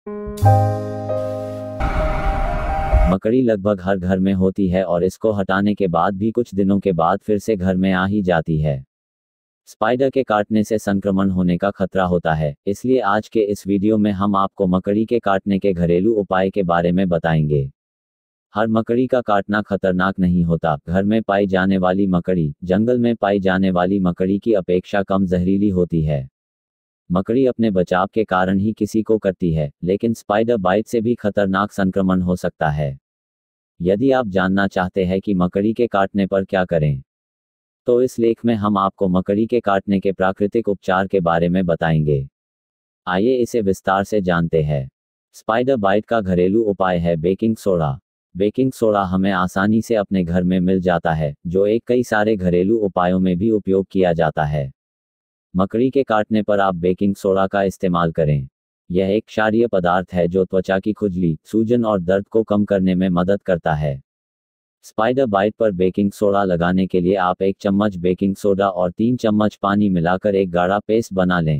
मकड़ी लगभग हर घर में होती है और इसको हटाने के बाद भी कुछ दिनों के बाद फिर से घर में आ ही जाती है। स्पाइडर के काटने से संक्रमण होने का खतरा होता है, इसलिए आज के इस वीडियो में हम आपको मकड़ी के काटने के घरेलू उपाय के बारे में बताएंगे। हर मकड़ी का काटना खतरनाक नहीं होता। घर में पाई जाने वाली मकड़ी जंगल में पाई जाने वाली मकड़ी की अपेक्षा कम जहरीली होती है। मकड़ी अपने बचाव के कारण ही किसी को करती है, लेकिन स्पाइडर बाइट से भी खतरनाक संक्रमण हो सकता है। यदि आप जानना चाहते हैं कि मकड़ी के काटने पर क्या करें, तो इस लेख में हम आपको मकड़ी के काटने के प्राकृतिक उपचार के बारे में बताएंगे। आइए इसे विस्तार से जानते हैं। स्पाइडर बाइट का घरेलू उपाय है बेकिंग सोडा। बेकिंग सोडा हमें आसानी से अपने घर में मिल जाता है, जो एक कई सारे घरेलू उपायों में भी उपयोग किया जाता है। मकड़ी के काटने पर आप बेकिंग सोडा का इस्तेमाल करें। यह एक क्षारीय पदार्थ है जो त्वचा की खुजली, सूजन और दर्द को कम करने में मदद करता है। स्पाइडर बाइट पर बेकिंग सोडा लगाने के लिए आप 1 चम्मच बेकिंग सोडा और 3 चम्मच पानी मिलाकर एक गाढ़ा पेस्ट बना लें।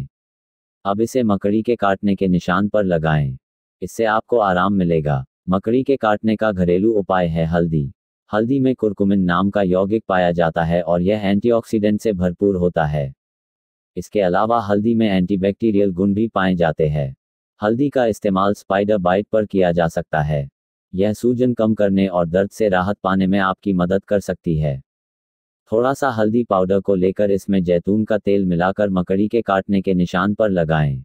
अब इसे मकड़ी के काटने के निशान पर लगाएं। इससे आपको आराम मिलेगा। मकड़ी के काटने का घरेलू उपाय है हल्दी। हल्दी में कुरकुमिन नाम का यौगिक पाया जाता है और यह एंटीऑक्सीडेंट से भरपूर होता है। इसके अलावा हल्दी में एंटीबैक्टीरियल गुण भी पाए जाते हैं। हल्दी का इस्तेमाल स्पाइडर बाइट पर किया जा सकता है। यह सूजन कम करने और दर्द से राहत पाने में आपकी मदद कर सकती है। थोड़ा सा हल्दी पाउडर को लेकर इसमें जैतून का तेल मिलाकर मकड़ी के काटने के निशान पर लगाएं।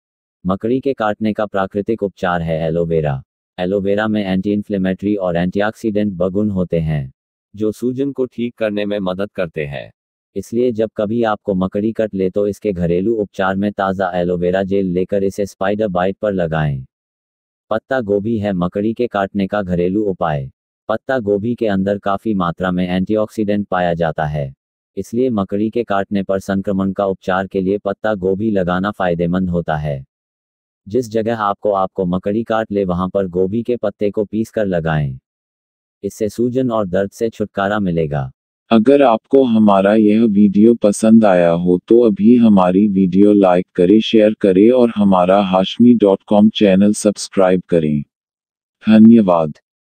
मकड़ी के काटने का प्राकृतिक उपचार है एलोवेरा। एलोवेरा में एंटी इन्फ्लेमेटरी और एंटीऑक्सीडेंट गुण होते हैं, जो सूजन को ठीक करने में मदद करते हैं। इसलिए जब कभी आपको मकड़ी कट ले तो इसके घरेलू उपचार में ताज़ा एलोवेरा जेल लेकर इसे स्पाइडर बाइट पर लगाएं। पत्ता गोभी है मकड़ी के काटने का घरेलू उपाय। पत्ता गोभी के अंदर काफ़ी मात्रा में एंटीऑक्सीडेंट पाया जाता है, इसलिए मकड़ी के काटने पर संक्रमण का उपचार के लिए पत्ता गोभी लगाना फायदेमंद होता है। जिस जगह आपको मकड़ी काट ले वहां पर गोभी के पत्ते को पीस कर लगाएं। इससे सूजन और दर्द से छुटकारा मिलेगा। अगर आपको हमारा यह वीडियो पसंद आया हो तो अभी हमारी वीडियो लाइक करें, शेयर करें और हमारा hashmi.com चैनल सब्सक्राइब करें। धन्यवाद।